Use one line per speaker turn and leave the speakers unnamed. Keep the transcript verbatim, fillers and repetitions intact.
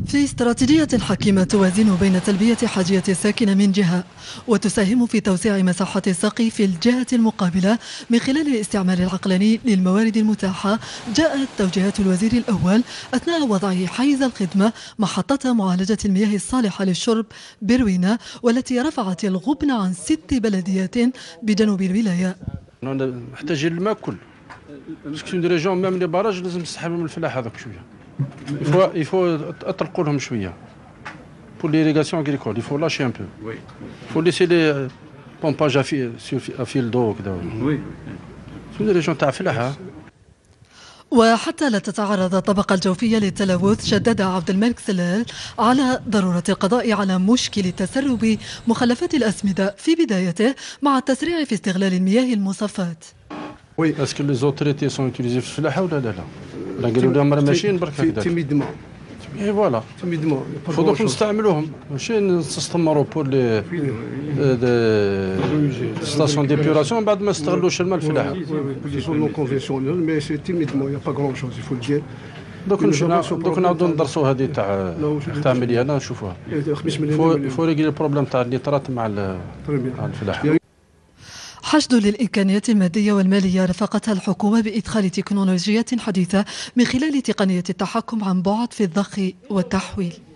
في استراتيجية حكيمة توازن بين تلبية حاجية الساكن من جهة وتساهم في توسيع مساحة السقي في الجهة المقابلة من خلال الاستعمال العقلاني للموارد المتاحة، جاءت توجيهات الوزير الأول أثناء وضعه حيز الخدمة محطة معالجة المياه الصالحة للشرب بروينة، والتي رفعت الغبن عن ست بلديات بجنوب الولاية.
محتاجين الماء كل باسكو دي ريجون ميم لي باراج لازم تسحبوا من الفلاح هذاك شويه. يفو يفو اطلقوا لهم شويه pour l'irrigation agricole. Il faut lâcher un peu. Oui. Il faut laisser les pompages à fil, à fil d'eau كذا. Oui. سو دي ريجون تاع فلاحه.
وحتى لا تتعرض الطبقة الجوفية للتلوث، شدد عبد الملك سلال على ضرورة القضاء على مشكل تسرب مخلفات الأسمدة في بدايته، مع التسريع في استغلال المياه المصفاة.
وي اسكو لي زوتريتي سون يوتيليزي في الفلاحه ولا لا لا؟ لا قالوا لهم راه ماشيين برك هكذاك. تيميدمون. اي فوالا. تيميدمون. فدوك نستعملوهم ماشي نستثمروا بور لي ستاسيون ديبيوراسيون بعد ما استغلوش الماء الفلاحه. وي سون نون كونفينسيونيل مي سي تيميدمون يا با غران شوز يفو الدير. دوك دوك نعاودو ندرسوا هذه تاع تاع مليانه نشوفوها. فو ريغلي البروبليم تاع النيترات مع الفلاحه.
حشد للإمكانيات المادية والمالية رافقتها الحكومة بإدخال تكنولوجيات حديثة من خلال تقنية التحكم عن بعد في الضخ والتحويل.